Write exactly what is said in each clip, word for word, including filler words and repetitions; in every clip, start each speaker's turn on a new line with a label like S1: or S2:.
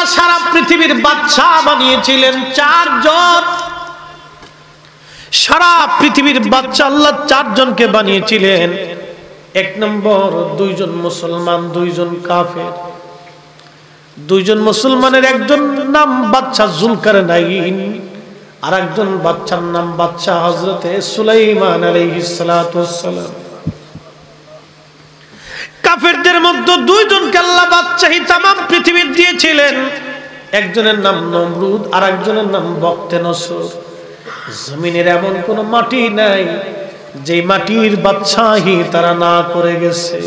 S1: সারা পৃথিবীর বাদশা বানিয়েছিলেন চারজন। সারা পৃথিবীর বাদশা আল্লাহ চারজনকে বানিয়েছিলেন। এক নম্বর দুইজন মুসলমান, দুইজন কাফের। দুইজন মুসলমানের একজন নাম বাদশা জুলকারনাইন, আর একজন বাদশার নাম বাদশা হযরতে সুলাইমান আলাইহিস সালাতু ওয়াস সালাম। কাফেরদের মধ্যে দুইজনকে আল্লাহ বাদশাহী তামাম পৃথিবীর দিয়েছিলেন। একজনের নাম নমরুদ, আর একজনের নাম বখতেনসর। জমিনের এমন কোন মাটি নাই যে মাটির বাদশাহী তারা না করে গেছে।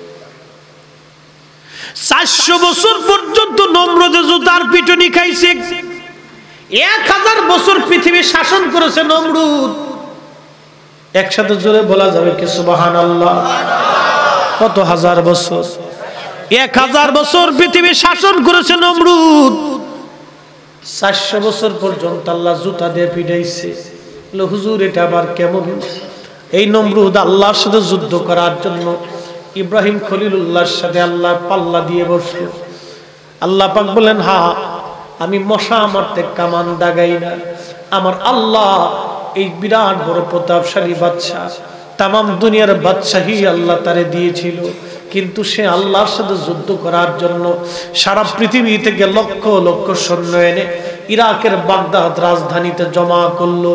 S1: চারশো বছর পর্যন্ত নমরুদে জুতার পিটুনি খাইছে। এক হাজার বছর পৃথিবী শাসন করেছে নমরুদ। একসাথে জোরে বলা যাবে কি সুবহানাল্লাহ? কত হাজার বছর? এক হাজার বছর পৃথিবী শাসন করেছে নমরুদ। চারশো বছর পর্যন্ত আল্লাহ জুতা দিয়ে পিটাইছে। হুজুর এটা আবার কেমন? এই নমরুদ আল্লাহর সাথে যুদ্ধ করার জন্য ইব্রাহিম খলিলুল্লাহর সাথে আল্লাহ পাল্লা দিয়ে বসল। আল্লাহ পাক বলেন, হ্যাঁ আমি মশা মারতে কামান দাগাই না। আমার আল্লাহ এই বিরাট বড় প্রতাপশালী বাদশা, তামাম দুনিয়ার বাদশাহী আল্লাহ তারে দিয়েছিল, কিন্তু সে আল্লাহর সাথে যুদ্ধ করার জন্য সারা পৃথিবী থেকে লক্ষ লক্ষ সৈন্য এনে ইরাকের বাগদাদ রাজধানীতে জমা করলো।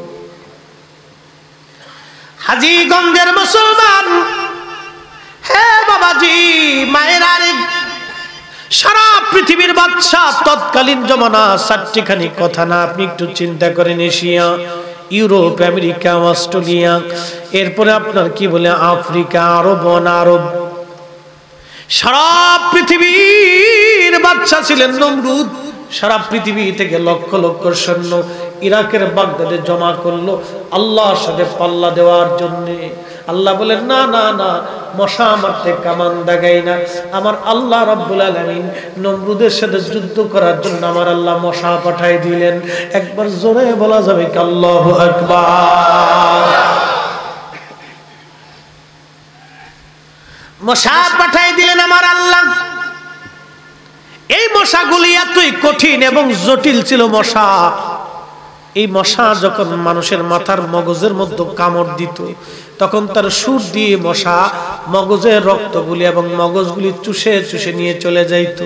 S1: হাজীগঞ্জের মুসলমান, হে বাবাজি, মায়েরা রে, সারা পৃথিবীর বাদশা তৎকালীন জমানা চারটিখানি কথা না, আপনি একটু চিন্তা করেন। এশিয়া, ইউরোপ, আমেরিকা, অস্ট্রেলিয়া, এরপরে আপনার কি বলে আফ্রিকা, আরব, অনারব, সারা পৃথিবীর বাদশা ছিলেন নমরুদ। সারা পৃথিবী থেকে লক্ষ লক্ষ সৈন্য ইরাকের বাগদাদে জমা করলো আল্লাহর সাথে পাল্লা দেওয়ার জন্য। আল্লাহ বলেন, না না না, মশা মারতে কামান দাগাই না। আমার আল্লাহ রাব্বুল আলামিন নমরুদের সাথে যুদ্ধ করার জন্য আমার আল্লাহ মশা পাঠাই দিলেন। একবার জোরে বলা যাবে কি আল্লাহু আকবার? মশা পাঠাই দিলেন আমার আল্লাহ। এই মশাগুলি এতই কঠিন এবং জটিল ছিল মশা। এই মশা যখন মানুষের মাথার মগজের মধ্যে কামড় দিত, তখন তার সুর দিয়ে মশা মগজের রক্তগুলি এবং মগজগুলি চুষে চুষে নিয়ে চলে যাইত।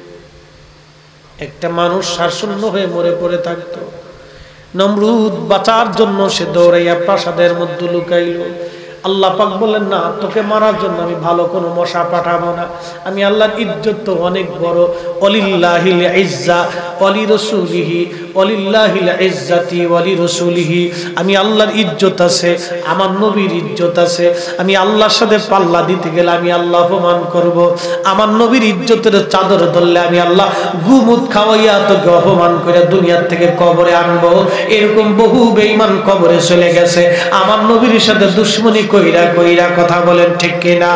S1: একটা মানুষ শ্বাসশূন্য হয়ে মরে পড়ে থাকত। নমরুদ বাঁচার জন্য সে দৌড়াইয়া প্রাসাদের মধ্যে লুকাইল। আল্লাহ পাক বললেন, না, তোকে মারার জন্য আমি ভালো কোনো মশা পাঠাবো না। আমি আল্লাহর ইজ্জত তো অনেক বড়। ওয়ালিল্লাহিল ইজ্জা ওয়ালি রাসূলিহি, ওয়ালিল্লাহিল ইজ্জাতি ওয়ালি রাসূলিহি। আমি আল্লাহর ইজ্জত আছে, আমার নবীর ইজ্জত আছে। আমি আল্লাহর সাথে পাল্লা দিতে গেলে আমি আল্লাহ অপমান করব। আমার নবীর ইজ্জতের চাদর ধরলে আমি আল্লাহ গুমুত খাওয়াইয়া তোকে অপমান করে দুনিয়ার থেকে কবরে আনবো। এরকম বহু বেঈমান কবরে চলে গেছে আমার নবীর সাথে দুশমনি কইরা কইরা। কথা বলেন ঠিক কিনা?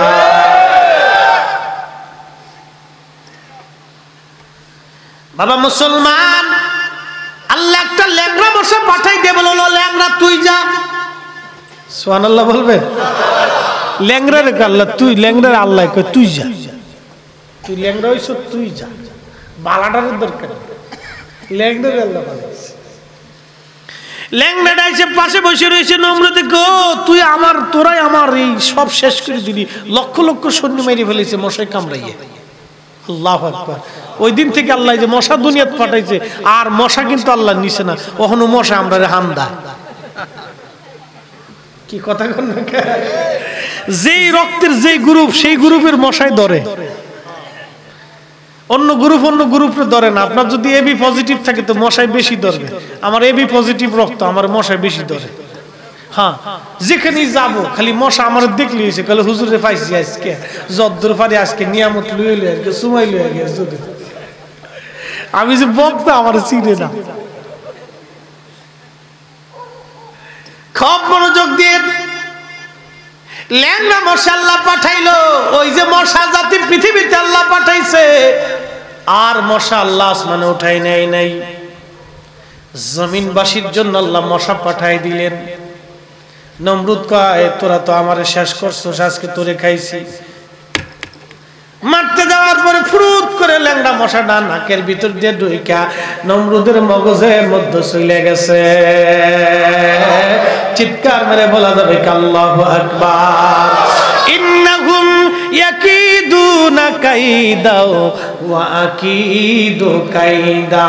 S1: বাবা মুসলমান, আল্লাহ একটা ল্যাংড়া মশা পাঠাই দিয়ে বলল, ল্যাংড়া তুই যা। সুবহানাল্লাহ বলবেন? ল্যাংড়া রে আল্লাহ, তুই ল্যাংড়া, আল্লাহ কই তুই যা। তুই ল্যাংড়া হইছ, তুই যা। বালাটার দরকার, ল্যাংড়া রে আল্লাহ বানাইছে। ল্যাংড়াটা এসে পাশে বসে রয়েছে। নমরুদ, গো তুই আমার, তোরাই আমার এই সব শেষ করে দিলি। লক্ষ লক্ষ সৈন্য মেরে ফেলেছে মশায় কামড়াইয়ে। আল্লাহু আকবার। ওই দিন থেকে আল্লাহ যে মশা দুনিয়াত পাঠাইছে, আর মশা কিন্তু আল্লাহ নিছে না। ওখানে মশা আমরা হামদা। কি কথা কন না? যেই রক্তের যেই গ্রুপ, সেই গ্রুপের মশাই ধরে। অন্য গ্রুপ অন্য গ্রুপে ধরে না। আপনার যদি এবি পজিটিভ থাকে তো মশাই বেশি ধরবে। আমার এবি পজিটিভ রক্ত, আমার মশাই বেশি ধরে। হ্যাঁ, যেখানে যাবো খালি মশা আমার দেখলি হয়েছে, কালে হুজুরে পাইছি আজকে, যদ্দুর পারি আজকে নিয়ামত লুয়ে লুয়ে আজকে সুমাই লুয়ে গেছে। আমি যে বক্তা আমার চিনে না। খুব মনোযোগ দিয়ে ল্যাংড়া মশা আল্লাহ পাঠাইলো। ওই যে মশা জাতি পৃথিবীতে আল্লাহ পাঠাইছে, আর মশা আল্লাহ আসমানে উঠাই নেয় নাই। জমিনবাসীর জন্য আল্লাহ মশা পাঠাই দিলেন। নমরুদ কয়, তোরা তো আমারে শেষ করছো, আজকে তোরে খাইছি। মারতে যাওয়ার পরে ফুরুত করে ল্যাংড়া মশাটা নাকের ভিতর দিয়ে ঢুইকা নমরুদের মগজের মধ্যে চলে গেছে। চিৎকার মেরে বলা যাবে আল্লাহু আকবার। ইন্নাহুম ইয়াকিদুনা কাইদা ওয়া আকিদু কাইদা।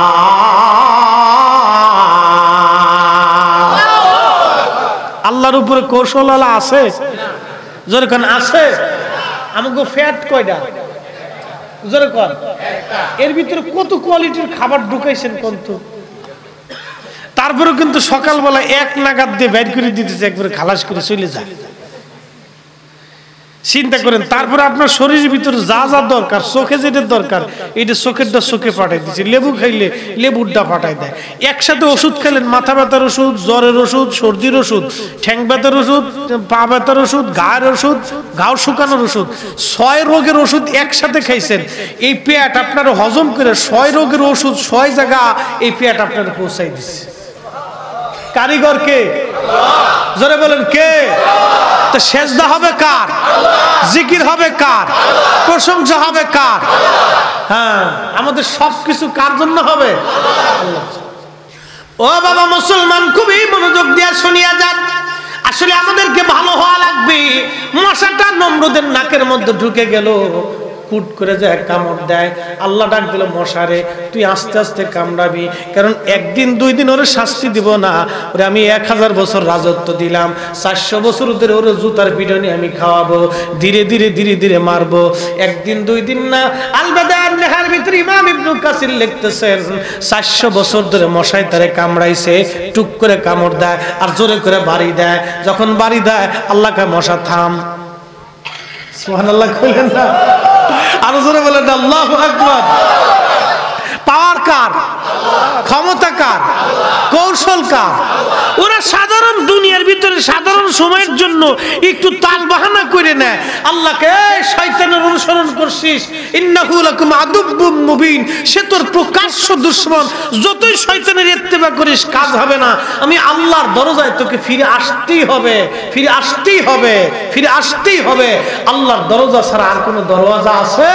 S1: আল্লাহর উপরে কৌশল আছে, জোরে কোন আছে। আমাকে ফ্যাট কয়টা, জোরে কোন। এর ভিতরে কত কোয়ালিটির খাবার ঢুকাইছেন কত। তারপরে কিন্তু সকালবেলা এক নাগাদ দিয়ে বের করে দিতেছে, একবারে খালাস করে চলে যায়। চিন্তা করেন, তারপরে আপনার শরীরের ভিতরে যা যা দরকার, চোখে যেটা দরকার এটা চোখেরটা চোখে পাঠাই দিচ্ছে, লেবু খাইলে লেবুরটা পাঠাই দেয়। একসাথে ওষুধ খেলেন, মাথা ব্যথার ওষুধ, জ্বরের ওষুধ, সর্দির ওষুধ, ঠ্যাং ব্যথার ওষুধ, পা ব্যথার ওষুধ, গায়ের ওষুধ, ঘাও শুকানোর ওষুধ, ছয় রোগের ওষুধ একসাথে খাইছেন। এই পেট আপনার হজম করে ছয় রোগের ওষুধ ছয় জায়গা এই পেট আপনার পৌঁছাই দিচ্ছে। কারিগর কে? জোরে বলেন কে? তো সেজদা হবে কার? জিকির হবে কার? প্রশংসা হবে কার? হ্যাঁ, আমাদের সবকিছু কার জন্য হবে? ও বাবা মুসলমান, খুবই মনোযোগ দিয়ে শুনিয়া যান। আসলে আমাদেরকে ভালো হওয়া লাগবে। মশাটা নমরুদের নাকের মধ্যে ঢুকে গেল, কুট করে যায়, কামড় দেয়। আল্লাহ ডাক দিল, মশারে তুই আস্তে আস্তে কামড়াবি, কারণ একদিন দুই দিন ওরে শাস্তি দিব না, ওরে আমি এক হাজার বছর রাজত্ব দিলাম, চারশো বছর ধরে ওরে জুতার পিটনি আমি খাওয়াবো, ধীরে ধীরে ধীরে ধীরে মারবো। একদিন দুই দিন না। আল বাদার নেহার ভিতরে ইমাম ইবনে কাসির লিখতেছেন, চারশো বছর ধরে মশাই তারে কামড়াইছে, টুক করে কামড় দেয় আর জোরে করে বাড়ি দেয়। যখন বাড়ি দেয়, আল্লাহকে মশা থাম। সুবহানাল্লাহ কইলেন না? আরো জোরে বলেন আল্লাহু আকবার। পাওয়ার কার? ক্ষমতা কার? কৌশল কার? ওরা সাধারণ দুনিয়ার ভিতরে সাধারণ সময়ের জন্য একটু তাল বাহানা করে নেয়। আল্লাহকে শয়তানের অনুসরণ করছিস, ইন্নাহু লাকুম আদুব্বুম মুবিন, সে তোর প্রকাশ্য দুশমন, যতই শয়তানের ইত্তেবা করিস কাজ হবে না। আমি আল্লাহর দরজায় তোকে ফিরে আসতেই হবে, ফিরে আসতেই হবে, ফিরে আসতেই হবে। আল্লাহর দরজা ছাড়া আর কোনো দরওয়াজা আছে?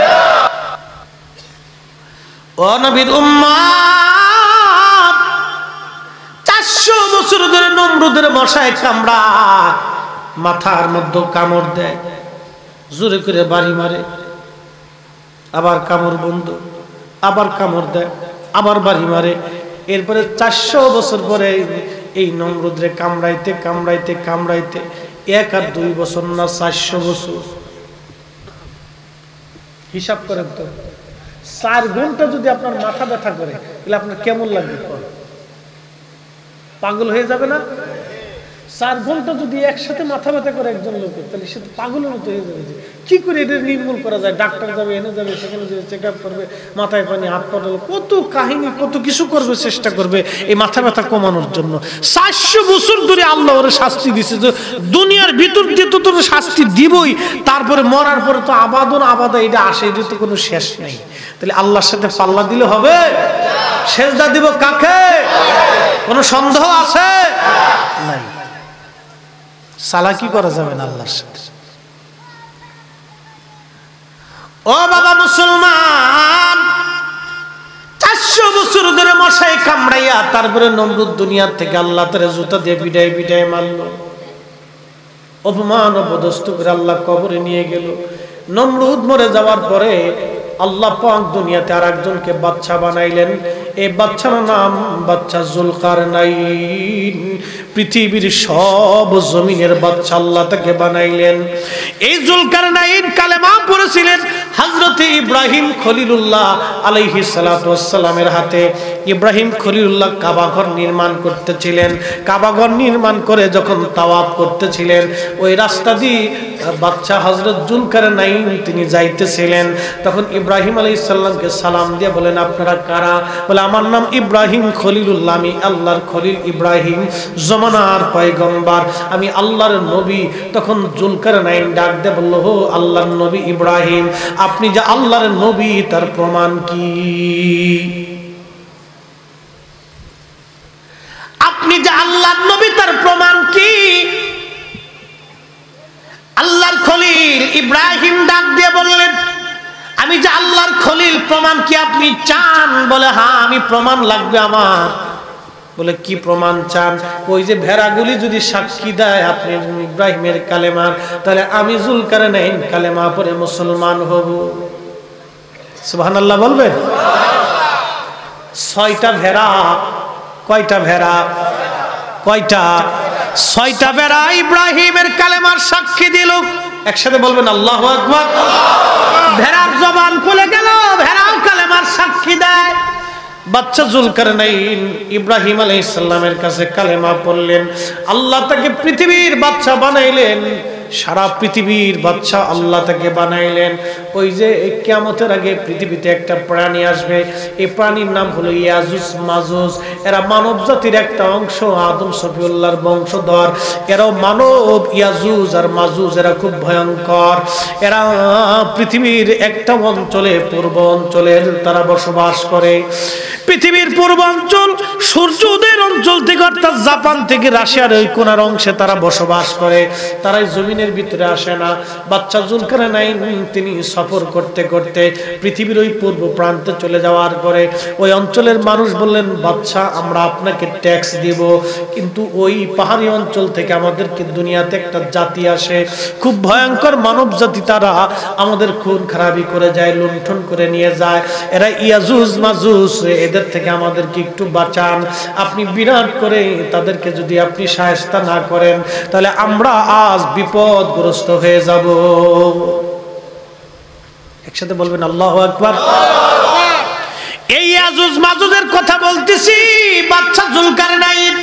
S1: ও নবীর উম্মত, চারশো বছর ধরে নমরুদের মশায় কামড়া, মাথার মধ্যে কামড় দেয়, জোরে করে বাড়ি মারে, আবার কামড় বন্ধ, আবার কামড় দেয়, আবার বাড়ি মারে। এরপরে চারশো বছর পরে এই নমরুদরে কামড়াইতে কামড়াইতে কামড়াইতে এক আর দুই বছর না, চারশো বছর। হিসাব করেন তো, চার ঘন্টা যদি আপনার মাথা ব্যথা করে তাহলে আপনার কেমন লাগবে? পাগল হয়ে যাবে না? চার ঘন্টা যদি একসাথে মাথা ব্যথা করে একজন লোকের, তাহলে সে পাগলের মতো হয়ে যাবে। যে কি করে এটা নির্মূল করা যায়? ডাক্তার যাবে, এনে যাবে, সেখানে যাবে, চেক আপ করবে, মাথায় পানি, হাত পাটালো, কত কাহিনী, কত কিছু করবে, চেষ্টা করবে এই মাথা ব্যথা কমানোর জন্য। চারশো বছর ধরে আল্লাহ ওরে শাস্তি দিছে যে দুনিয়ার ভিতর দিয়ে তো তোর শাস্তি দিবই, তারপরে মরার পরে তো আবাদন আবাদা এটা আসে, এটা তো কোনো শেষ নেই। তাহলে আল্লাহর সাথে পাল্লা দিলে হবে? সেজদা দিব কাকে? কোনো সন্দেহ আছে? নাই। সালাকি করা যাবে না আল্লাহর সাথে। ও বাবা মুসলমান, চারশো বছর ধরে মশাই কামড়াইয়া তারপরে নমরুদ দুনিয়ার থেকে আল্লাহ তারে জুতা দিয়ে বিদায় বিদায় মারলো, অপমান অপদস্থ করে আল্লাহ কবরে নিয়ে গেল। নমরুদ মরে যাওয়ার পরে আল্লাহ পাক দুনিয়াতে আর একজনকে বাদশা বানাইলেন। এই বাদশার নাম বাদশা জুলকারনাইন। পৃথিবীর সব জমিনের বাদশা আল্লাহ তাকে বানাইলেন। এই জুলকারনাইন কালেমা পড়েছিলেন হযরতে ইব্রাহিম খলিলুল্লাহ আলাইহিস সালাতু ওয়াস সালামের হাতে। ইব্রাহিম খলিলুল্লাহ কাবা ঘর নির্মাণ করতেছিলেন। কাবা ঘর নির্মাণ করে যখন তাওয়াফ করতেছিলেন, ওই রাস্তা দিয়ে বাদশা হযরত জুলকারনাইন তিনি যাইতেছিলেন। তখন ইব্রাহিম আলাইহিস সালামকে সালাম দিয়ে বলেন, আপনারা কারা? বলে, আমার নাম ইব্রাহিম খলিলুল্লাহ, আমি আল্লাহর খলিল ইব্রাহিম, জমানার পয়গম্বর, আমি আল্লাহর নবী। তখন জুলকারনাইন ডাক দিয়ে বলল, হো আল্লাহর নবী ইব্রাহিম, আপনি যে আল্লাহর নবী তার প্রমাণ কি? আপনি যে আল্লাহর নবী তার প্রমাণ কি? আল্লাহর খলিল ইব্রাহিম ডাক দিয়ে বললেন, আমি যে আল্লাহর খলিল, প্রমাণ কি আপনি চান? বলে হ্যাঁ, আমি প্রমাণ লাগবে আমার। বলে কি প্রমাণ চান? ওই যে ভেড়াগুলি যদি সাক্ষী দেয় আপনি ইব্রাহিমের কালেমার, তাহলে আমি যুলকারনাইন কালেমা পড়ে মুসলমান হব। সুবহানাল্লাহ বলবেন? ছয়টা ভেড়া, কয়টা ভেড়া? কয়টা? ছয়টা ভেড়া ইব্রাহিমের কালেমার সাক্ষী দিল। একসাথে বলবেন আল্লাহু আকবার। ভেড়ার জবান খুলে গেল, ভেড়াও কালেমার সাক্ষী দেয়। বাচ্চা যুলকারনাইন ইব্রাহিম আলাইহিস সালামের কাছে কালেমা পড়লেন। আল্লাহ তাকে পৃথিবীর বাদশা বানাইলেন, সারা পৃথিবীর বাদশা আল্লাহ তাকে বানাইলেন। ওই যে কিয়ামতের আগে পৃথিবীতে একটা প্রাণী আসবে, এই প্রাণীর নাম হলো ইয়াজুজ মাজুজ। এরা মানব জাতির একটা অংশ, আদম সফিউল্লাহর বংশধর। এরাও মানব। ইয়াজুজ আর মাজুজ এরা খুব ভয়ঙ্কর। এরা পৃথিবীর একটা অঞ্চলে, পূর্ব অঞ্চলে তারা বসবাস করে। পৃথিবীর পূর্বাঞ্চল সূর্য উদয়ের অঞ্চল থেকে, অর্থাৎ জাপান থেকে রাশিয়ার ওই কোনার অংশে তারা বসবাস করে। তারাই জমিনের ভিতরে আসে না। বাচ্চা যুলকারনাইন তিনি সফর করতে করতে পৃথিবীর ওই পূর্ব প্রান্তে চলে যাওয়ার পরে ওই অঞ্চলের মানুষ বললেন, বাচ্চা আমরা আপনাকে ট্যাক্স দিব, কিন্তু ওই পাহাড়ি অঞ্চল থেকে আমাদেরকে দুনিয়াতে একটা জাতি আসে, খুব ভয়ঙ্কর মানব জাতি। তারা আমাদের খুন খারাপি করে যায়, লুণ্ঠন করে নিয়ে যায়। এরা ইয়াজুজ মাজুজ, এদের থেকে আমাদেরকে একটু বাঁচান। আপনি বিরাট করে তাদেরকে যদি আপনি শায়েস্তা না করেন, তাহলে আমরা আজ বিপদগ্রস্ত হয়ে যাব। একসাথে বলবেন আল্লাহু আকবার। এই ইয়াজুজ মাজুজের কথা বলতেছি। বাচ্চা যুলকারনাইন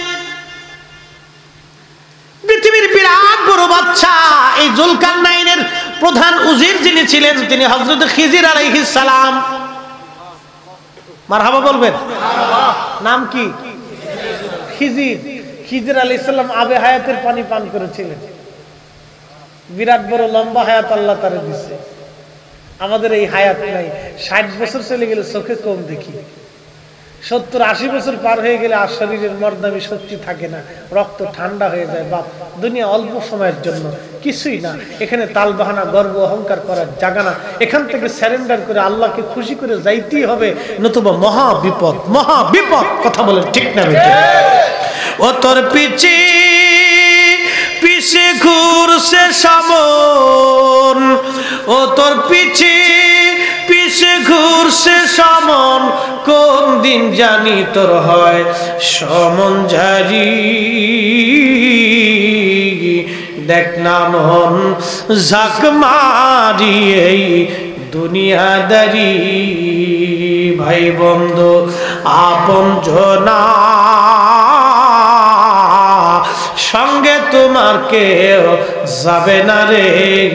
S1: পৃথিবীর বিরাট বড় বাচ্চা। এই যুলকারনাইনের প্রধান উজির যিনি ছিলেন, তিনি হযরত খিজির আলাইহিস সালাম। মারহাবা বলবেন। নাম কি? খিজির। খিজির আলাইহিস সালাম আবে হায়াতের পানি পান করেছিলেন। বিরাট বড় লম্বা হায়াত আল্লাহ তারে দিছে। আমাদের এই হায়াত নাই। ষাট বছর চলে গেলে চোখে কম দেখি, সত্তর আশি বছর পার হয়ে গেলে আর শরীরের মর্দামি শক্তি থাকে না, রক্ত ঠান্ডা হয়ে যায়। বাপ, দুনিয়া অল্প সময়ের জন্য, কিছুই না। এখানে তাল বাহানা, গর্ব অহংকার করার জায়গা না। এখান থেকে স্যারেন্ডার করে আল্লাহকে খুশি করে যাইতেই হবে, নতুবা মহা বিপদ, মহা বিপদ। কথা বলেন ঠিক না বেটা? ও তোর পিছে পিছে ঘুরছে সমন, ও তোর পিছে পিছে ঘুরছে সমন, কোন দিন জানি তোর হয় সমন জারি। দেখ না মন ঝাঁক মারি এই দুনিয়াদারি, ভাই বন্ধু আপন জনা সঙ্গে তোমার কেউ যাবে না রে।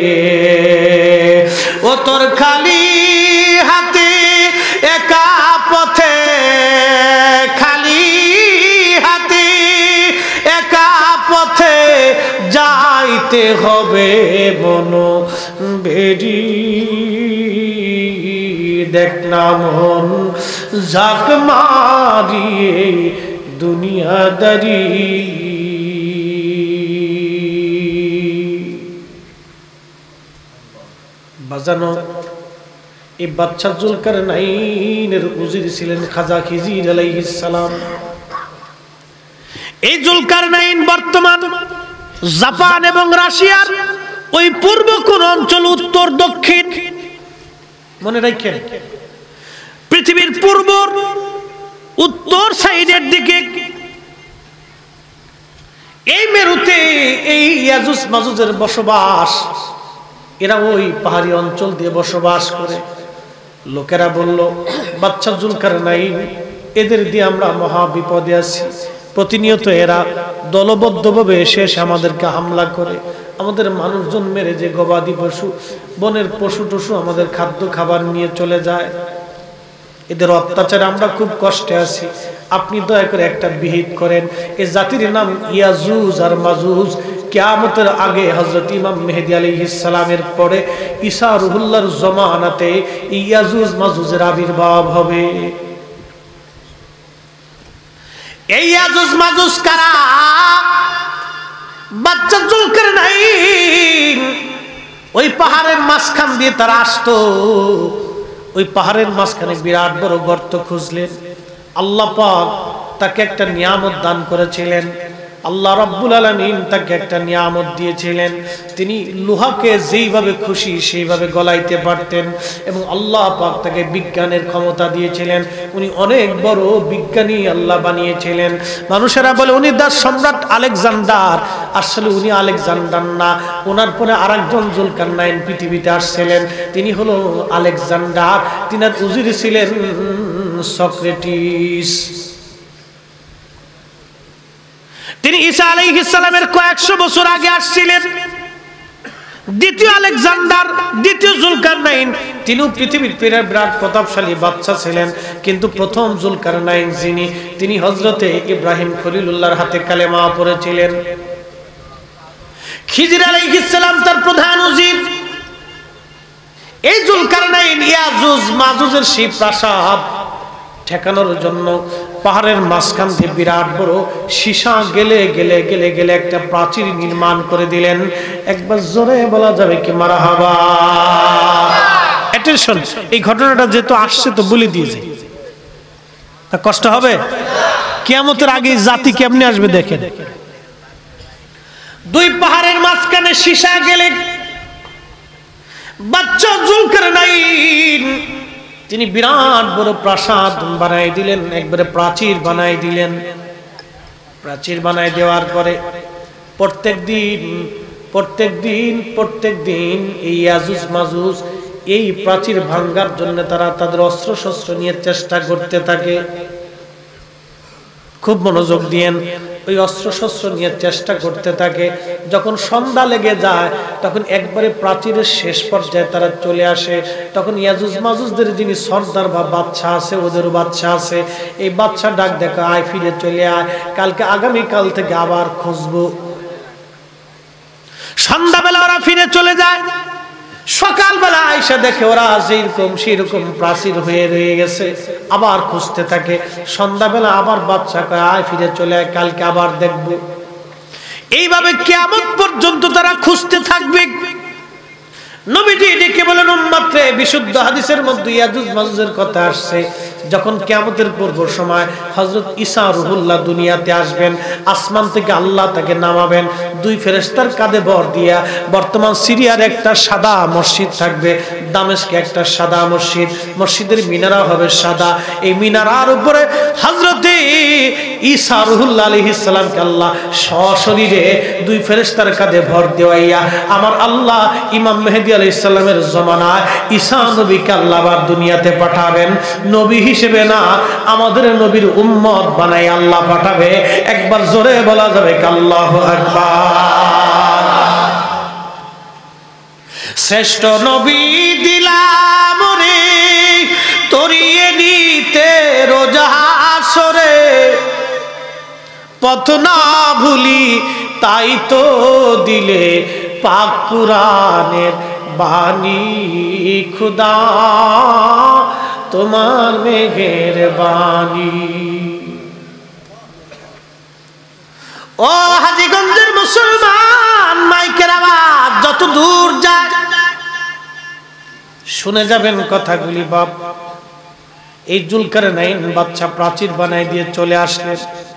S1: ও তোর খালি হাতে একা পথে, খালি হাতে একা পথে যাইতে হবে মন বেরি। দেখ না মন ঝাঁক মারি দুনিয়াদারি। বাজানো এই বাচ্চা যুলকারনাইনের উজির ছিলেন খাজা খিজির আলাইহিস সালাম। এই যুলকারনাইন বর্তমান জাপান এবং রাশিয়ার ওই পূর্ব কোন অঞ্চল, উত্তর দক্ষিণ, মনে রাখেন পৃথিবীর পূর্ব উত্তর সাইডের দিকে এই মেরুতে এই ইয়াজুজ মাজুজের বসবাস। এরা ওই পাহাড়ি অঞ্চল দিয়ে বসবাস করে। লোকেরা বলল, বাচ্চা যুলকারনাইন এদের দিয়ে আমরা মহা বিপদে আছি। প্রতিনিয়ত এরা দলবদ্ধভাবে এসে এসে আমাদেরকে হামলা করে, আমাদের মানুষজন মেরে যে গবাদি পশু, বনের পশু টশু আমাদের খাদ্য খাবার নিয়ে চলে যায়। এদের অত্যাচারে আমরা খুব কষ্টে আছি। আপনি দয়া করে একটা বিহিত করেন। এই জাতির নাম ইয়াজুজ আর মাজুজ। কিয়ামতের আগে হযরত ইমাম মেহেদী আলাইহিস সালামের পরে ঈসা রুহুল্লাহর জমানাতে ইয়াজুজ মাজুজের আবির্ভাব হবে। এই ইয়াজুজ মাজুজ কারা? বাচ্চা যুলকারনাইন ওই পাহাড়ের মাঝখান দিয়ে তারা আসতো। ওই পাহাড়ের মাঝখানে বিরাট বড় গর্ত খুঁজলেন। আল্লাহ পাক তাকে একটা নিয়ামত দান করেছিলেন। আল্লাহ রাব্বুল আলামিন তাকে একটা নিয়ামত দিয়েছিলেন। তিনি লোহাকে যেইভাবে খুশি সেইভাবে গলাইতে পারতেন এবং আল্লাহ পাক তাকে বিজ্ঞানের ক্ষমতা দিয়েছিলেন। উনি অনেক বড় বিজ্ঞানী আল্লাহ বানিয়েছিলেন। মানুষেরা বলে উনি দাস সম্রাট আলেকজান্ডার, আসলে উনি আলেকজান্ডার না, ওনার পরে আরেকজন জুলকারনাইন পৃথিবীতে আসছিলেন, তিনি হলো আলেকজান্ডার। তিনার উজির ছিলেন সক্রেটিস। তিনি ঈসা আলাইহিস সালামের কয়েকশো বছর আগে আসছিলেন। দ্বিতীয় আলেকজান্ডার, দ্বিতীয় জুলকারনাইন, তিনিও পৃথিবীর বিরাট প্রতাপশালী বাদশা ছিলেন। কিন্তু প্রথম জুলকারনাইন যিনি, তিনি হযরতে ইব্রাহিম খলিলুল্লাহর হাতে কালেমা পড়েছিলেন। খিজির আলাইহিস সালাম তার প্রধান উজির। এই জুলকারনাইন ইয়াজুজ মাজুজের সেই প্রাসাদ ঠেকানোর জন্য পাহাড়ের মাঝখান দিয়ে বিরাট বড় সীসা গেলে গেলে গেলে গেলে একটা প্রাচীর নির্মাণ করে দিলেন। একবার জোরে বলা যাবে কি মারহাবা। অ্যাটেনশন, এই ঘটনাটা যেহেতু আসছে তো বলে দিয়েছে, কষ্ট হবে। কিয়ামতের আগে জাতি কেমনে আসবে দেখেন। দুই পাহাড়ের মাঝখানে সীসা গেলে বাচ্চা জুলকারনাইন তিনি বিরাট বড় প্রাসাদ বানাই দিলেন, একবারে প্রাচীর বানাই দিলেন। প্রাচীর বানাই দেওয়ার পরে প্রত্যেক দিন প্রত্যেক দিন প্রত্যেক দিন এই ইয়াজুজ মাজুজ এই প্রাচীর ভাঙার জন্য তারা তাদের অস্ত্র শস্ত্র নিয়ে চেষ্টা করতে থাকে। খুব মনোযোগ দিয়েন, ওই অস্ত্র শস্ত্র নিয়ে চেষ্টা করতে থাকে। যখন সন্ধ্যা লেগে যায় তখন একবারে প্রাচীরের শেষ পর্যায়ে তারা চলে আসে। তখন ইয়াজুজ মাজুজদের যিনি সর্দার বা বাদশা আছে, ওদেরও বাদশা আছে, এই বাদশা ডাক দেখা, আয় ফিরে চলে আয়, কালকে আগামীকাল থেকে আবার খুঁজবো। সন্ধ্যাবেলা ওরা ফিরে চলে যায়। সকালবেলা আয়সা দেখে ওরা যেরকম সেরকম প্রাচীর হয়ে রয়ে গেছে, আবার খুঁজতে থাকে। সন্ধ্যাবেলা আবার বাদশা কয় আয় ফিরে চলে আয়, কালকে আবার দেখব। এইভাবে কিয়ামত পর্যন্ত তারা খুঁজতে থাকবে। নবীজি ডেকে বলেন উম্মত রে, বিশুদ্ধ হাদিসের মধ্যে ইয়াজুজ মাজুজের কথা আসছে। যখন কিয়ামতের পূর্ব সময় হযরত ঈসা রুহুল্লাহ দুনিয়াতে আসবেন, আসমান থেকে আল্লাহ তাকে নামাবেন দুই ফেরেশতার কাঁধে ভর দিয়া। বর্তমান সিরিয়ার একটা সাদা মসজিদ থাকবে, দামেস্কে একটা সাদা মসজিদ, মসজিদের মিনারা হবে সাদা। এই মিনারার উপরে হযরত ঈসা রুহুল্লাহ আলাইহিস সালামকে আল্লাহ সশরীরে দুই ফেরেশতার কাঁধে ভর দেওয়াইয়া আমার আল্লাহ ইমাম মেহেদী আলাইহিস সালামের জমানায় ঈসা নবীকে আল্লাহ আবার দুনিয়াতে পাঠাবেন। নবী হিসেবে না, আমাদের নবীর উম্মত বানাই আল্লাহ পাঠাবে। একবার জোরে বলা যাবে আল্লাহু আকবার। শ্রেষ্ঠ নবী দিলাম রে তরিয়ে নিতে রোজা আসরে, পথ না ভুলি তাই তো দিলে পাক কুরআনের বাণী। খুদা তোমার মেহেরবানি। ও হাজীগঞ্জের মুসলমান, মাইকের আওয়াজ যত দূর যায় শুনে যাবেন কথাগুলি। বাপ, এই জুলকারনাইন বাদশা প্রাচীর বানাই দিয়ে চলে আসলেন।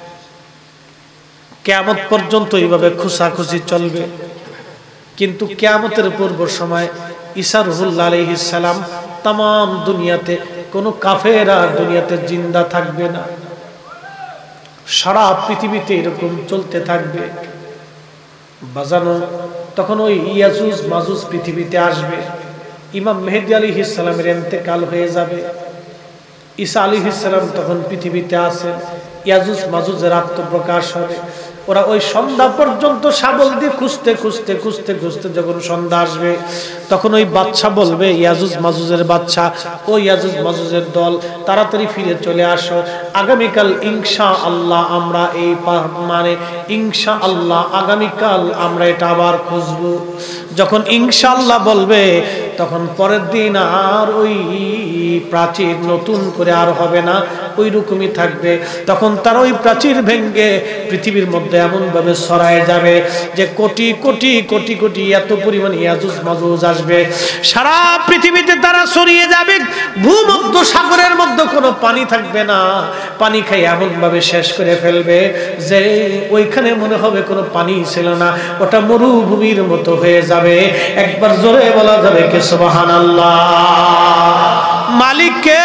S1: কিয়ামত পর্যন্ত এইভাবে খুসাখুসি চলবে। কিন্তু কিয়ামতের পূর্ব সময় ঈসা রুহুল্লাহ আলাইহিস সালাম তাম দুনিয়াতে কোনো কাফেরা দুনিয়াতে জিন্দা থাকবে না। সারা পৃথিবীতে এরকম চলতে থাকবে। বাজানো তখন ওই ইয়াজুজ মাজুজ পৃথিবীতে আসবে। ইমাম মেহেদী আলাইহিস সালামের ইন্তেকাল হয়ে যাবে। ঈসা আলাইহিস সালাম তখন পৃথিবীতে আছেন। ইয়াজুজ মাজুজের আত্মপ্রকাশ হবে। ওরা ওই সন্ধ্যা পর্যন্ত শাবল দিয়ে খুঁজতে খুঁজতে খুঁজতে খুঁজতে যখন সন্ধ্যা আসবে তখন ওই বাদশা বলবে, ইয়াজুজ মাজুজের বাদশা, ও ইয়াজুজ মাজুজের দল, তাড়াতাড়ি ফিরে চলে আসো। আগামীকাল ইনশাআল্লাহ আমরা এই মানে ইনশাআল্লাহ আগামীকাল আমরা এটা আবার খুঁজবো। যখন ইনশাআল্লাহ বলবে তখন পরের দিন আর ওই প্রাচীর নতুন করে আর হবে না, ওই রকমই থাকবে। তখন তার ওই প্রাচীর ভেঙ্গে পৃথিবীর মধ্যে এমন ভাবে ছড়ায় যাবে যে কোটি কোটি কোটি কোটি এত পরিমাণে ইয়াজুজ মাজুজ আসবে, সারা পৃথিবীতে তারা ছড়িয়ে যাবে। ভূমধ্য সাগরের মধ্যে কোনো পানি থাকবে না, পানি খাই এমন ভাবে শেষ করে ফেলবে যে ওইখানে মনে হবে কোনো পানি ছিল না, ওটা মরুভূমির মতো হয়ে যাবে। একবার জোরে বলা যাবে কে সুবহানাল্লাহ। মালিককে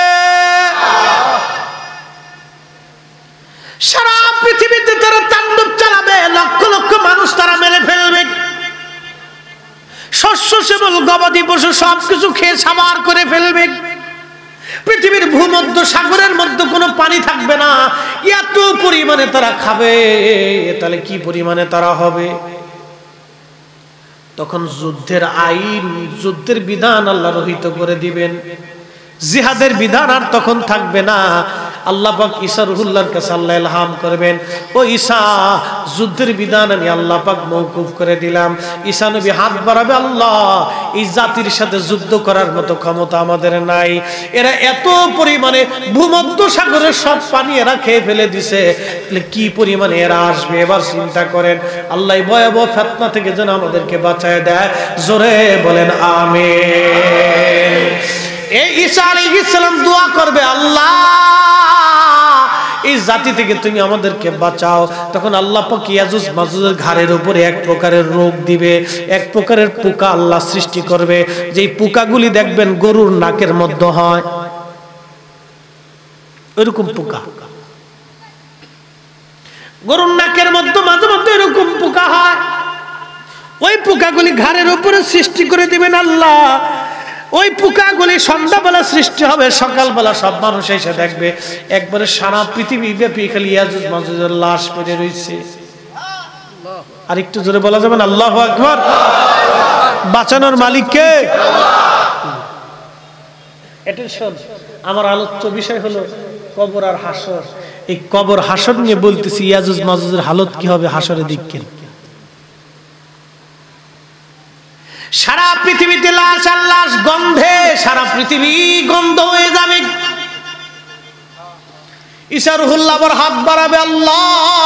S1: সারা পৃথিবীতে তারা তাণ্ডব চালাবে, লক্ষ লক্ষ মানুষ তারা মেরে ফেলবে, শস্য শ্যামল গবাদি পশু সবকিছু খেয়ে সাবার করে ফেলবে। পৃথিবীর ভূমধ্য সাগরের মধ্যে কোনো পানি থাকবে না, এত পরিমাণে তারা খাবে। তাহলে কি পরিমাণে তারা হবে? তখন যুদ্ধের আইন, যুদ্ধের বিধান আল্লাহ রহিত করে দিবেন, জিহাদের বিধান আর তখন থাকবে না। আল্লাহ পাক ঈসা রুহুল্লাহর কাছে আল্লাহ ইলহাম করবেন, ও ঈসা যুদ্ধের বিধান আমি আল্লাহ পাক মওকুফ করে দিলাম। ঈসা নবী হাত বাড়াবে, আল্লাহ এই জাতির সাথে যুদ্ধ করার মতো ক্ষমতা আমাদের নাই, এরা এত পরিমাণে ভূমধ্য সাগরের সব পানি এরা খেয়ে ফেলে দিছে, তাহলে কি পরিমাণে এরা আসবে। এবার চিন্তা করেন, আল্লাহ ভয়াবহ ফিতনা থেকে যেন আমাদেরকে বাঁচায় দেয়। জোরে বলেন আমিন। এই ঈসা আলাইহিস সালাম দোয়া করবে, আল্লাহ এই জাতি থেকে তুমি আমাদেরকে বাঁচাও। তখন আল্লাহ পাক ইয়াজুজ মাজুজের ঘাড়ের উপরে এক প্রকারের রোগ দিবে, এক প্রকারের পোকা আল্লাহ সৃষ্টি করবে, যেই পোকাগুলি দেখবেন গরুর নাকের মধ্যে হয়, এরকম পোকা গরুর নাকের মধ্যে মাঝে মধ্যে এরকম পোকা হয়। ওই পোকাগুলি ঘাড়ের উপরে সৃষ্টি করে দিবেন আল্লাহ। ওই পোকাগুলি সন্ধ্যাবেলা সৃষ্টি হবে, সকালবেলা সব মানুষ এসে দেখবে একবারে সারা পৃথিবী ব্যাপী খালি ইয়াজুজ মাজুজের লাশ পড়ে রয়েছে। আর একটু জোরে বলা যাবে না আল্লাহু আকবার। বাঁচানোর মালিক কে? অ্যাটেনশন, আমার আলোচ্য বিষয় হলো কবর আর হাসর। এই কবর হাসর নিয়ে বলতেছি, ইয়াজুজ মাজুজের হালত কি হবে হাসরের দিকে। সারা পৃথিবীতে লাশ আর লাশ, গন্ধে সারা পৃথিবী গন্ধ হয়ে যাবে। ঈসা রুহুল্লাহ আবার হাত বাড়াবে, আল্লাহ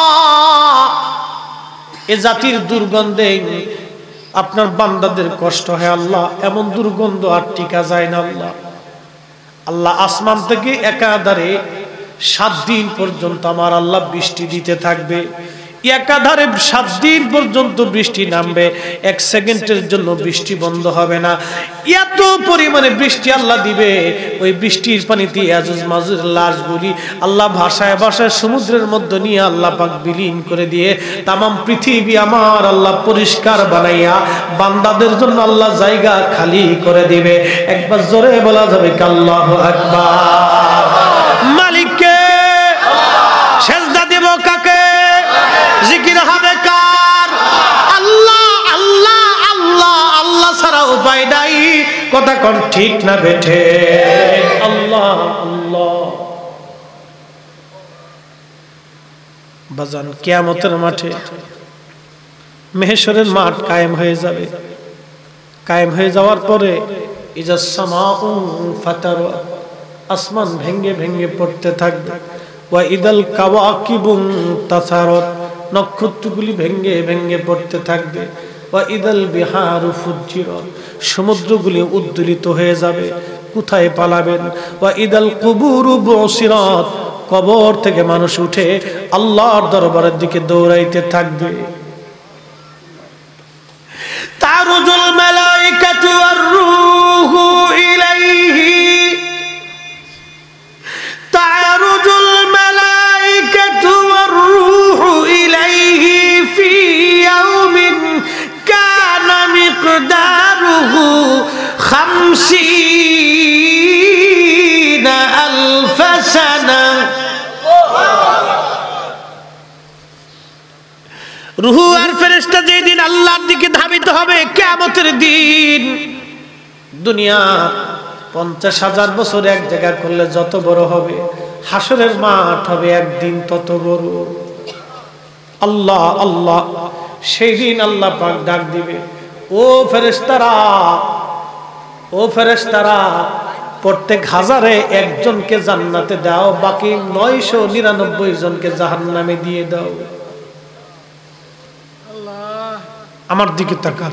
S1: এ জাতির দুর্গন্ধে আপনার বান্দাদের কষ্ট হয়, আল্লাহ এমন দুর্গন্ধ আর টিকা যায় না। আল্লাহ আল্লাহ আসমান থেকে একাধারে সাত দিন পর্যন্ত আমার আল্লাহ বৃষ্টি দিতে থাকবে। একাধারে সাত দিন পর্যন্ত বৃষ্টি নামবে, এক সেকেন্ডের জন্য বৃষ্টি বন্ধ হবে না। এত পরিমাণে বৃষ্টি আল্লাহ দিবে, ওই বৃষ্টির পানিতে ইয়াজুজ মাজুজের লাশগুলি আল্লাহ ভাষায় ভাষায় সমুদ্রের মধ্যে নিয়ে আল্লাহ পাক বিলীন করে দিয়ে তামাম পৃথিবী আমার আল্লাহ পরিষ্কার বানাইয়া বান্দাদের জন্য আল্লাহ জায়গা খালি করে দিবে। একবার জোরে বলা যাবে আল্লাহু আকবার। মালিককে সেজদা দেব কাকে? জিকির হবে কার? আল্লাহ আল্লাহ আল্লাহ আল্লাহ ছাড়া উপায় নাই। কথা কোন ঠিক না বেঠে? আল্লাহ আল্লাহ। বাজান কিয়ামতের মাঠে মেহশরের মাঠ কায়েম হয়ে যাবে। কায়েম হয়ে যাওয়ার পরে ইজা সামাউ ফাতারা, আসমান ভেঙ্গে ভেঙ্গে পড়তে থাকবে। ওয়া ইদাল কাওয়াকিবুন তাসারাত, নক্ষত্রগুলি ভেঙ্গে ভেঙ্গে পড়তে থাকবে। ওয়া ইদাল বিহারু ফুজ্জিরাত, সমুদ্রগুলি উদ্দোলিত হয়ে যাবে। কোথায় পালাবেন? ওয়া ইদাল কুবুরু বুসিরাত, কবর থেকে মানুষ উঠে আল্লাহর দরবারের দিকে দৌড়াইতে থাকবে। তারুজুল মালাইকাতু ওয়ার রূহু ইলাইহি, তারুজুল মালাইকাতু ওয়ার রূহু ইলাইহি ফি ইয়াউমিন কানা মিকদারুহু খামসিনা আলফ সানা। রূহ আর ফেরেশতা যেদিন আল্লাহর দিকে ধাবিত হবে কিয়ামতের দিন, দুনিয়া পঞ্চাশ হাজার বছর এক জায়গা করলে যত বড় হবে, হাসরের মাঠ হবে একদিন তত বড়। আল্লাহ আল্লাহ, সেই দিন আল্লাহ পাক ডাক দিবে, ও ফেরেশতারা, ও ফেরেশতারা, প্রত্যেক হাজারে একজনকে জান্নাতে দাও, বাকি নয়শো নিরানব্বই জনকে জাহান্নামে দিয়ে দাও। আমার দিকে তাকান।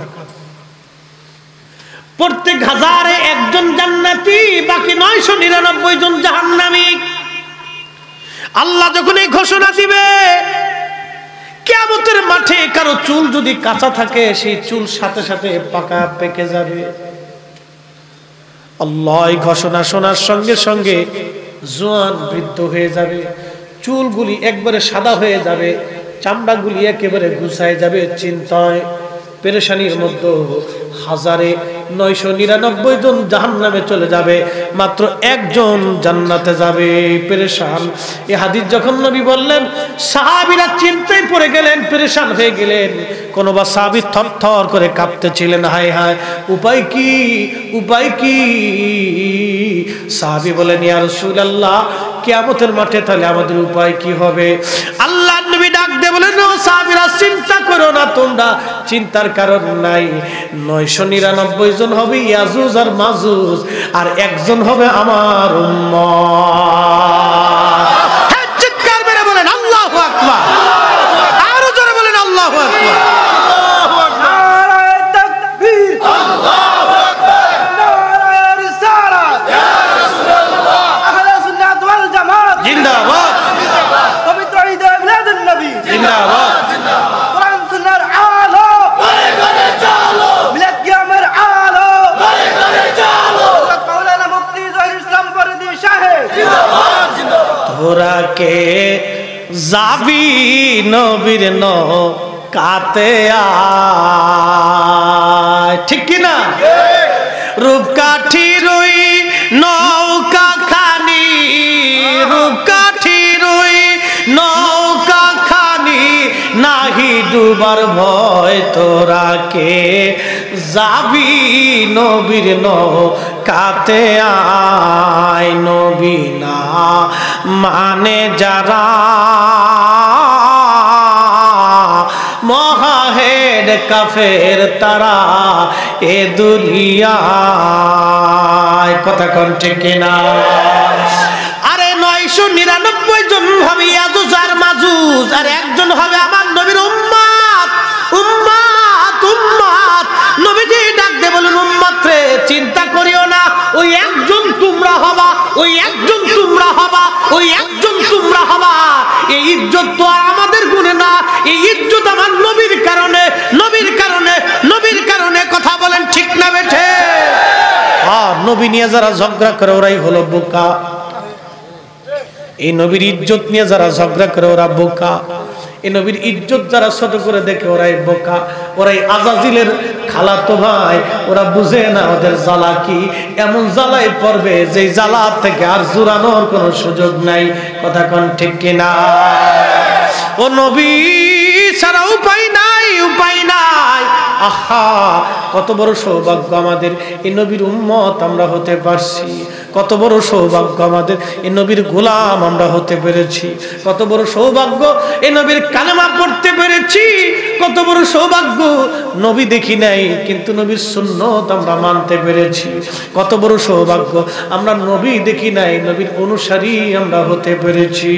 S1: প্রত্যেক হাজারে একজন জান্নাতি, বাকি নয়শো নিরানব্বই জন জাহান্নামী। আল্লাহ যখন এই ঘোষণা দিবে, কিয়ামতের মাঠে কারো চুল যদি কাঁচা থাকে সেই চুল সাথে সাথে পাকা পেকে যাবে। আল্লাহ এই ঘোষণা শোনার সঙ্গে সঙ্গে জোয়ান বৃদ্ধ হয়ে যাবে, চুলগুলি একবারে সাদা হয়ে যাবে, চামড়াগুলি একেবারে গুছায় যাবে। চিন্তায় পেরেশানির মধ্যে হাজারে নয়শো নিরানব্বই জন জাহান্নামে চলে যাবে, মাত্র একজন জান্নাতে যাবে। পেরেশান এই হাদিস যখন নবী বললেন, সাহাবীরা চিন্তায় পড়ে গেলেন, পেরেশান হয়ে গেলেন। কোন বা সাহাবী থরথর করে কাঁপতেছিলেন, হায় হায় উপায় কি, উপায় কি? সাহাবী বলেন, ইয়া রাসূলুল্লাহ, কিয়ামতের মাঠে তাহলে আমাদের উপায় কি হবে? আল্লাহর নবী ডাক দিয়ে বলেন, ও সাহাবীরা, চিন্তা করো না তোমরা, চিন্তার কারণ নাই। নয়শো নিরানব্বই জন হবে ইয়াজুজ আর মাজুজ, আর একজন হবে আমার উম্মত। হ্যাঁ, চিৎকার মেরে বলেন আল্লাহু আকবার, আরো জোরে বলেন আল্লাহু আকবার। জিন্দাবাদ, পবিত্র ঈদ মিলাদুন নবী জিন্দাবাদ, কোরআন সুন্নাহর আলো করে করে চলো, মিলাদ কিয়ামের আলো করে করে চলো, হযরত মাওলানা মুফতি জহির ইসলাম ফরিদি সাহেব জিন্দাবাদ জিন্দাবাদ। তোরা কে যাবি নবীর নৌকাতে আয়, ঠিক কি না? রূপকাঠি রুই নৌকা খানি, রূপকাঠি রুই নৌকা খানি, নাহি ডুবার ভয়। তোরা কে যাবি নবীর নৌকাতে আয়, নবী না মানে যারা মহাহেড কাফের তারা এ দুনিয়ায়। কথা কোন ঠিক কিনা? আরে নয়শো নিরানব্বই জন হবে ইয়াজুজ আর মাজুজ, আর একজন হবে আমার নবীর উম্মত। উম্মত উম্মত নবীজি ডাক দিয়ে বলেন, উম্মত রে, চিন্তা করিও না, ওই একজন তোমরা হবা, ওই একজন তোমরা হবা, ওই একজন তোমরা হবা। এই ইজ্জত তো আর আমাদের গুণে না, এই ইজ্জত আমার নবীর কারণে, নবীর কারণে, নবীর কারণে। কথা বলেন ঠিক না বেঠে? হ্যাঁ, নবী নিয়ে যারা ঝগড়া করে ওরাই হলো বোকা। এই নবীর ইজ্জত নিয়ে যারা ঝগড়া করে ওরা বোকা। এই নবীর ইজ্জত যারা ছোট করে দেখে ওরাই বোকা, ওরাই আজাজিলের খালাতো ভাই। ওরা বুঝে না ওদের জ্বালা কি, এমন জ্বালাই পড়বে যে জ্বালা থেকে আর জুড়ানোর কোনো সুযোগ নাই। কথা কোন ঠিক কিনা? ও নবী ছাড়া উপায় নাই, উপায় নাই। আহা, কত বড় সৌভাগ্য আমাদের, এই নবীর উম্মত আমরা হতে পারছি। কত বড় সৌভাগ্য আমাদের, এই নবীর গোলাম আমরা হতে পেরেছি। কত বড় সৌভাগ্য, এই নবীর কালেমা পড়তে পেরেছি। কত বড় সৌভাগ্য, নবী দেখি নাই কিন্তু নবীর সুন্নত আমরা মানতে পেরেছি। কত বড় সৌভাগ্য, আমরা নবী দেখি নাই, নবীর অনুসারী আমরা হতে পেরেছি।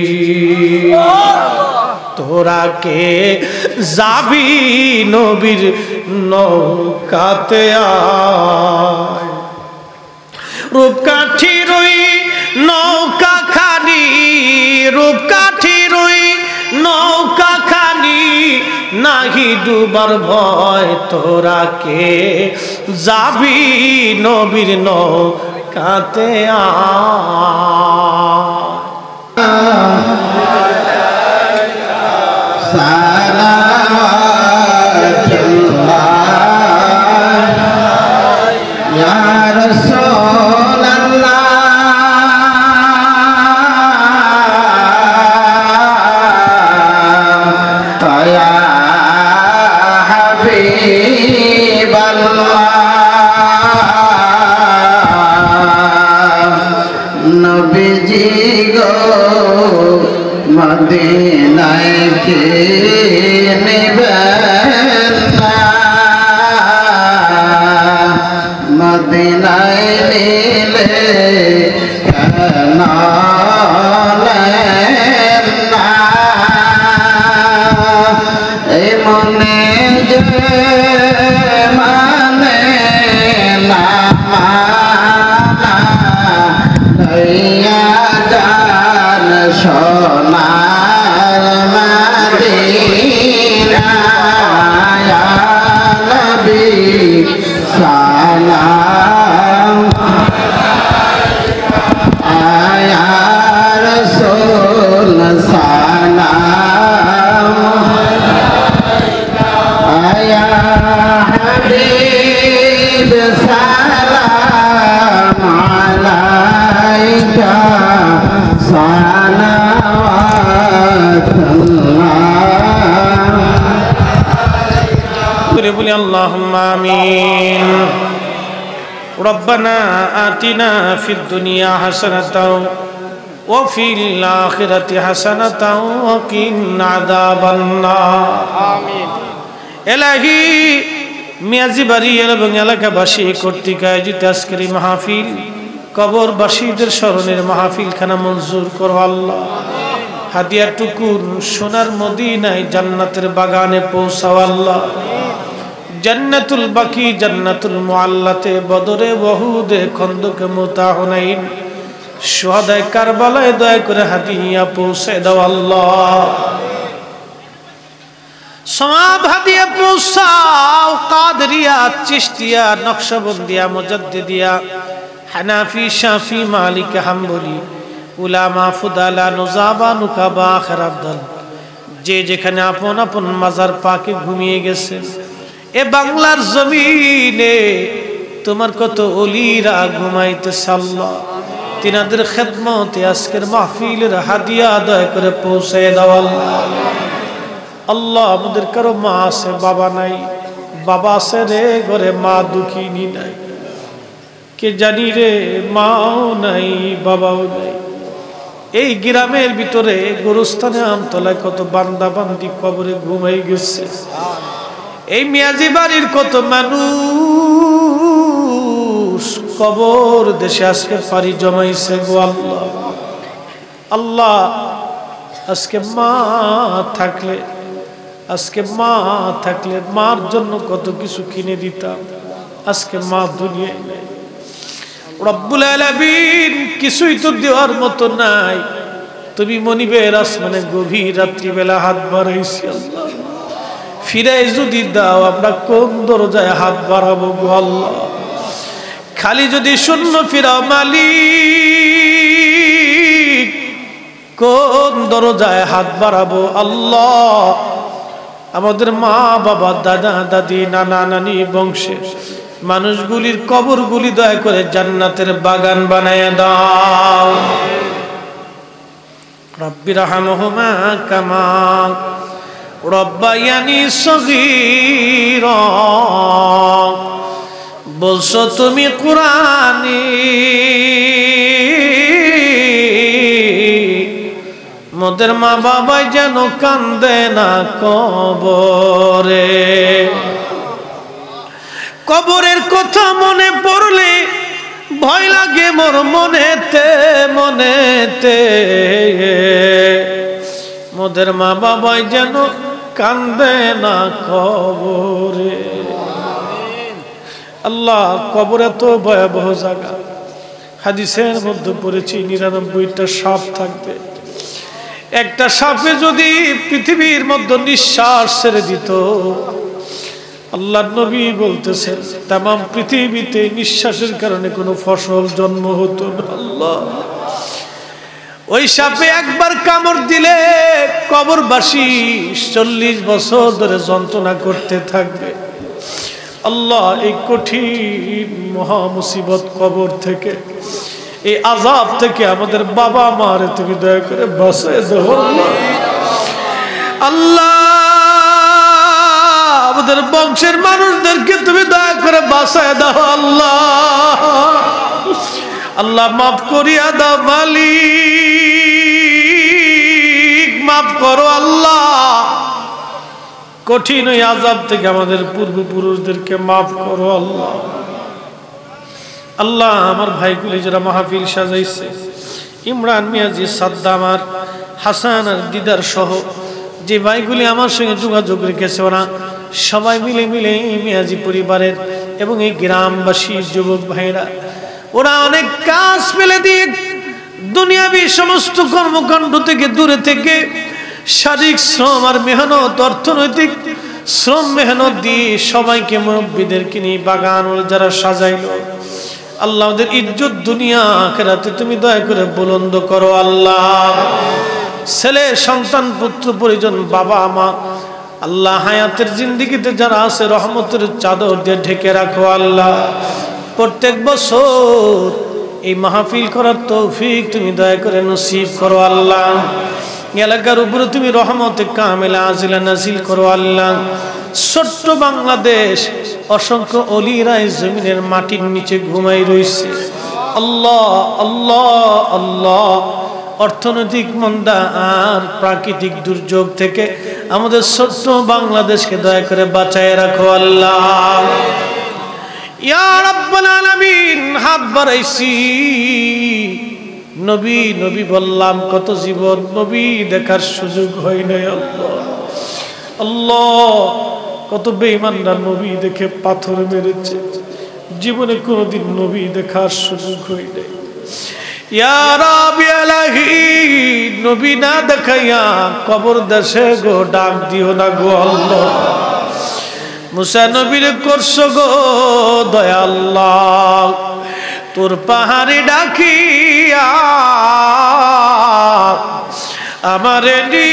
S1: তোরা কে যাবি নবীর নৌকাতে আয়, রূপকাঠি রুই নৌকা খানি, রূপকাঠি রুই নৌকা খানি, নাহি ডুবার ভয়। তোরা কে যাবি নবীর নৌকাতে আয়।
S2: মদিনায় কে নেবেন না, মদিনায় নিলে নলেন না এই মনে যে মানে না মানা লইয়া যান সোনার মদিনা ইয়া নবী সালাম আয়া রাসূল সালাম আয়া হাবিব সালাম আলাইকা সালাওয়াতুল্লাহ
S1: বলি আল্লাহুম্মা আমিন রব্বানা আতিনা ফিদ দুনিয়া হাসানাতাও ওয়া ফিল আখিরাতি হাসানাতাও ওয়া কিনা আযাবান্নার আমিন। ইলাহি মিয়াজিবাড়ি এবং এলাকাবাসী কর্তৃক আয়োজিত আজকের এই মাহফিল কবরবাসীদের স্মরণের মাহফিল খানা মঞ্জুর করো আল্লাহ। হাদিয়াটুকুন সোনার মদিনায় জান্নাতের বাগানে পৌঁছাও আল্লাহ। জান্নাতুল বাকি জান্নাতুল মুআল্লাতে বদরে ওহুদে খন্দকে মুতা হুনাইন শুহাদায়ে কারবালায় দয়া করে হাদিয়া পৌঁছে দাও আল্লাহ। সওয়াব হাদিয়া পৌঁছাও কাদরিয়া চিশতিয়া নকশবন্দিয়া মুজাদ্দিদিয়া হানাফি শাফি মালিক হাম্বলি উলামা ফুদালা নুজাবা নুকাবা আখরাবদাল যে যেখানে আপন আপন মাজার পাকে ঘুমিয়ে গেছেন এ বাংলার জমিনে তোমার কত ওলিরা ঘুমাইতেছে আল্লাহ। তিনাদের খেদমতে আজকের মাহফিলের হাদিয়া দয়া করে পৌঁছে দাও আল্লাহ। আল্লাহ আমাদের কারো মা আছে বাবা নাই, বাবা আছে রে ঘরে মা দুঃখিনী নাই, কে জানি রে মাও নাই বাবাও নাই। এই গ্রামের ভিতরে গোরস্থানে আমতলায় কত বান্দা বান্দি কবরে ঘুমাই গেছে। এই মিয়াজি বাড়ির কত মানুষ কবর দেশে আজকে পারি জমাইছে গো আল্লাহ। আল্লাহ আজকে মা থাকলে আজকে মা থাকলে মার জন্য কত কিছু কিনে দিতাম, আজকে মা দুনিয়ায় নাই। রব্বুল আলামিন কিছুই তো দেওয়ার মতো নাই। তুমি মনিবের আসমানে গভীর রাত্রিবেলা হাত বাড়াইছি আল্লাহ, ফিরাই যদি দাও আমরা কোন দরজায় হাত বাড়াবো গো আল্লাহ। খালি যদি শূন্য ফিরাও মালিক কোন দরজায় হাত বাড়াবো আল্লাহ। আমাদের মা বাবা দাদা দাদি নানা নানি বংশের মানুষগুলির কবরগুলি দয়া করে জান্নাতের বাগান বানায় দাও। রব্বির রহমহুমা কামা রব্বায়ানি সগীরা। বলছো তুমি কুরআনে মোদের মা বাবাই যেন কান্দে না কবরে। কবরের কথা মনে পড়লে ভয় লাগে মোর মনেতে মনেতে। মোদের মা বাবাই যেন কান্দে না কবরে। আল্লাহ কবরে তো ভয়াবহ জায়গা। হাদিসের মধ্যে পড়েছি নিরানব্বইটা সাপ থাকবে। একটা সাপে যদি পৃথিবীর মধ্যে নিঃশ্বাস ছেড়ে দিত, আল্লাহর নবী বলতেছেন তাম পৃথিবীতে নিঃশ্বাসের কারণে কোনো ফসল জন্ম হতো না। আল্লাহ ওই সাপে একবার কামড় দিলে কবরবাসী চল্লিশ বছর ধরে যন্ত্রণা করতে থাকবে। আল্লাহ এই কঠিন মহা মুসিবত কবর থেকে, এই আযাব থেকে আমাদের বাবা মারে তুমি দয়া করে বাঁচিয়ে দাও আল্লাহ। আমাদের বংশের মানুষদেরকে তুমি দয়া করে বাঁচিয়ে দাও আল্লাহ। আল্লাহ মাফ করিয়া দাও মালিক, মাফ করো আল্লাহ। কঠিন ওই আযাব থেকে আমাদের পূর্বপুরুষদেরকে মাফ করো আল্লাহ। আল্লাহ আমার ভাইগুলি যারা মাহফিল সাজাইছে ইমরান মিয়াজি, সাদ্দাম আর হাসান আর দিদার সহ যে ভাইগুলি আমার সঙ্গে যোগাযোগ রেখেছে, ওরা সবাই মিলে মিলে এই মিয়াজি পরিবারের এবং এই গ্রামবাসী যুবক ভাইরা ওরা অনেক কাজ ফেলে দিয়ে দুনিয়াবি সমস্ত কর্মকাণ্ড থেকে দূরে থেকে শারীরিক শ্রম আর মেহনত, অর্থনৈতিক শ্রম মেহনত দিয়ে সবাইকে মুরব্বীদেরকে নিয়ে বাগান যারা সাজাইল, আল্লাহ ওদের ইজ্জত দুনিয়া আখিরাতে তুমি দয়া করে বুলন্দ করো আল্লাহ। ছেলে সন্তান পুত্র পরিজন বাবা মা আল্লাহ হায়াতের জিন্দেগিতে যারা আছে রহমতের চাদর দিয়ে ঢেকে রাখো আল্লাহ। প্রত্যেক বছর এই মাহফিল করার তৌফিক তুমি দয়া করে নসিব করো আল্লাহ। এলাকার উপরে তুমি রহমতে কামেলা আজিলা নাজিল করো আল্লাহ। ছোট্ট বাংলাদেশ অসংখ্য অলিরাই জমিনের মাটির নিচে ঘুমাই রয়েছে আল্লাহ আল্লাহ আল্লাহ। অর্থনৈতিক মন্দা আর প্রাকৃতিক দুর্যোগ থেকে আমাদের ছোট্ট বাংলাদেশকে দয়া করে বাঁচায় রাখো আল্লাহ। ইয়া রাব্বাল আলামিন, হাত বাড়াইছি নবী নবী বললাম, কত জীবন নবী দেখার সুযোগ হয় নাই আল্লাহ আল্লাহ। কত বেঈমানরা নবী দেখে পাথর মেরেছে, জীবনে কোনোদিন নবী দেখার সুযোগ হয় নাই। ইয়া রাব্বি আলাহি, নবী না দেখাইয়া কবর দেশে গো ডাক দিও না গো আল্লাহ। মুসা নবীর করছো গো দয়া আল্লাহ, তোর পাহাড়ে ডাকিয়া আমারে নি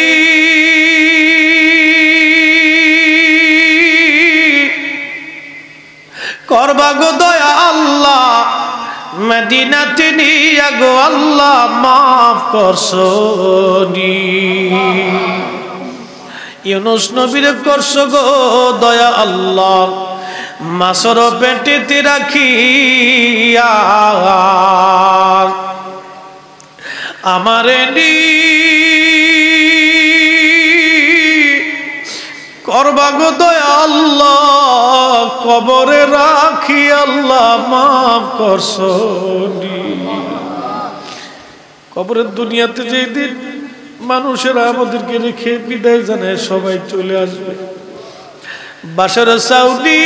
S1: করবা গো দয়া আল্লাহ। মদিনাতে নিয়া গো আল্লাহ মাফ করছো নি। ইউনুস নবীর করছো গো দয়া আল্লাহ, মাছর পেটেতে রাখিয়া আমারে নি করবা গো দয়া আল্লাহ, কবরে রাখি আল্লাহ মাফ করছো নি। কবরের দুনিয়াতে যেই দিন মানুষেরা আমাদেরকে রেখে বিদায় জানায় সবাই চলে আসবে, বাসার সাউনি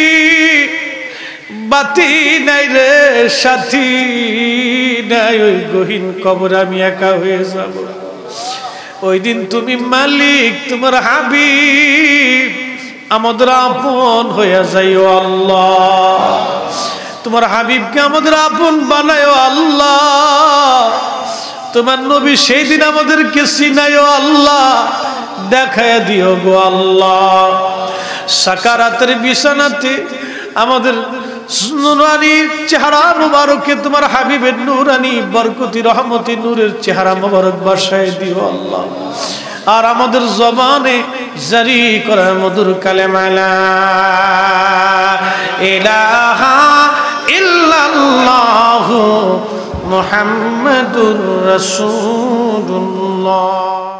S1: বাতি নাই রে সাথী নাই, ওই গহীন কবর আমি একা হয়ে যাব। ওই দিন তুমি মালিক, তোমার হাবিব আমাদের আপন হয়ে যাইও আল্লাহ। তোমার হাবিবকে আমাদের আপন বানায়ো আল্লাহ। তোমার নবী সেই দিন আমাদেরকে চিনায়ো আল্লাহ, দেখায় দিও গো আল্লাহ। সাকারাতের বিছানাতে আমাদের নুরানি চেহারা মুবারকে তোমার হাবিবের নুরানি বরকতি রহমতি নূরের চেহারা মুবারক বসায় দিও আল্লাহ। আর আমাদের জবানে জারি করা মধুর কালেমা লা ইলাহা ইল্লাল্লাহু মুহাম্মাদুর রাসূলুল্লাহ।